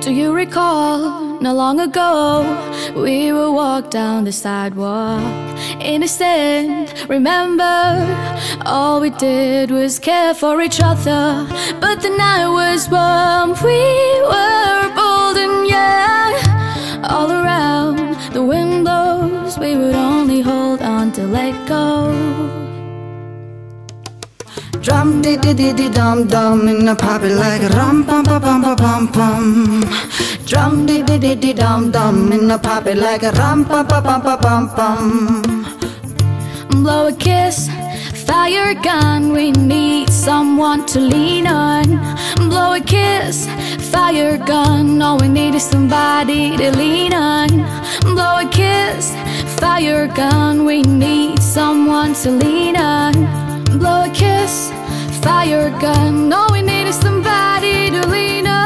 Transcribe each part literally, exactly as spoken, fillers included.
Do you recall, not long ago, we would walk down the sidewalk, innocent, remember, all we did was care for each other, but the night was warm, we were bold and young, all around the windows, we would only hold on to let go. Drum dee dee dee dee dum dum, and I pop it like a rum pum pum pum pum pum pum. Drum dee dee dee dee dum dum, and I pop it like a rum pum pum pum pum pum pum. Blow a kiss, fire a gun, we need someone to lean on. Blow a kiss, fire a gun, all we need is somebody to lean on. Blow a kiss, fire a gun, we need someone to lean on. Blow a kiss, fire a gun, all we need is somebody to lean on.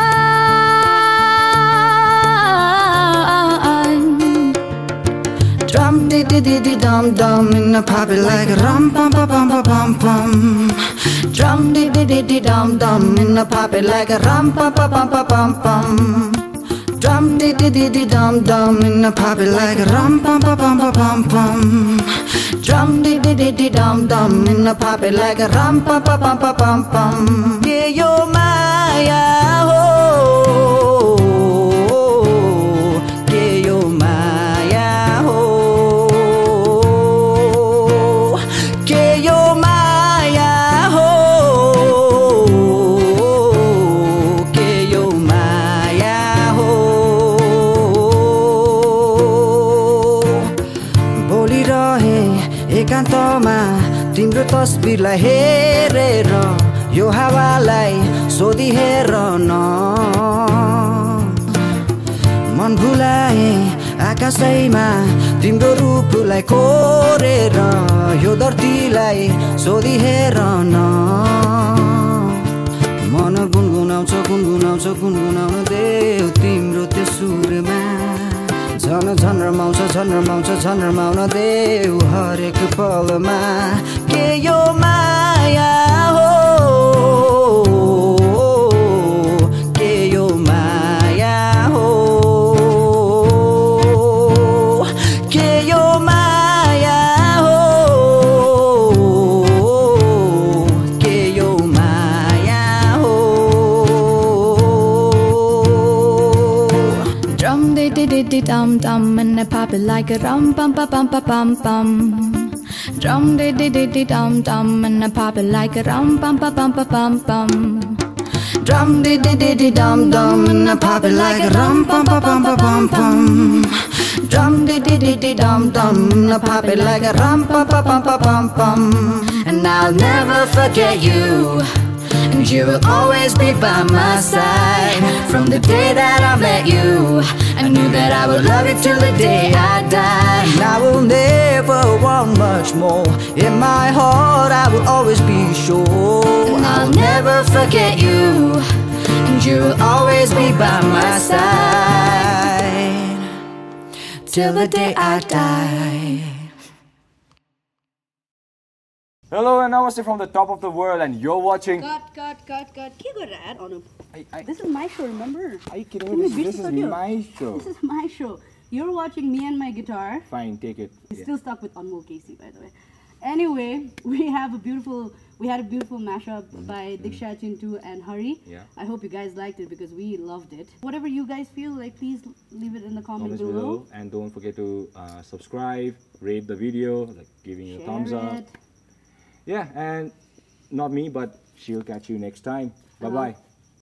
Drum dee dee dee dee dum dum, and I pop it like a rum pum pum pum pum pum pum. Drum dee dee dee dee dum dum, and I pop it like a rum pum pum pum pum pum pum. Drum dee dee dee dee dum dum, and I pop it like a rum pum pum pum pum pum pum. Drum dee dee dee dee dum dum, and I pop it like a rum pum pum pum pum pum pum. Yeah, yo Maya ho, yeah yo Maya ho, yeah yo Maya ho, yeah yo Maya ho. बोलिरहे एकान्तमा तिम्रो तस्बिरलाई हेरेर यो हावालाई सोधी हेर न मन भुलाए आकाशैमा तिम्रो रूपलाई कोरेर यो धरतीलाई सोधी हेर न मन गुनगुनाउँछ गुनगुनाउँछ गुनगुनाउन देऊ तिम्रो त्यो सुरमा झन झन रमाउँछ झन रमाउँछ झन रमाउन देऊ हरेक पलमा के यो माया हो के यो माया हो के यो माया हो के यो माया हो. Drum dee dee dee dee dum dum, and I pop it like a rum pum pum pum pum pum pum. Drum dee dee dee dee dum dum, and I pop it like a rum pum pum pum pum pum pum. Drum dee dee dee dee dum dum, and I pop it like a rum pum pum pum pum pum pum. Drum dee dee dee dee dum dum, and I pop it like a rum pum pum pum pum pum pum. And I'll never forget you, and you will always be by my side. From the day that I met you, I knew that I would love you till the day I die. And I will never want much more. In my heart I will always be sure. And I'll never forget you, and you will always be by my side till the day I die. Hello and namaste from the top of the world, and you're watching. Cut, cut, cut, cut. Can you go to ad, Anup? I, I, This is my show, remember? are you kidding me? This, this is video. my show. This is my show. You're watching me and my guitar. Fine, take it. He's Yeah. still stuck with Anmol Casey, by the way. Anyway, we have a beautiful, we had a beautiful mashup by Deeksha, Chintu, and Hari. Yeah. I hope you guys liked it because we loved it. Whatever you guys feel like, please leave it in the comment Comments below. below, and don't forget to uh, subscribe, rate the video, like giving it a thumbs up. Share it. Yeah, and not me, but she'll catch you next time. Bye bye.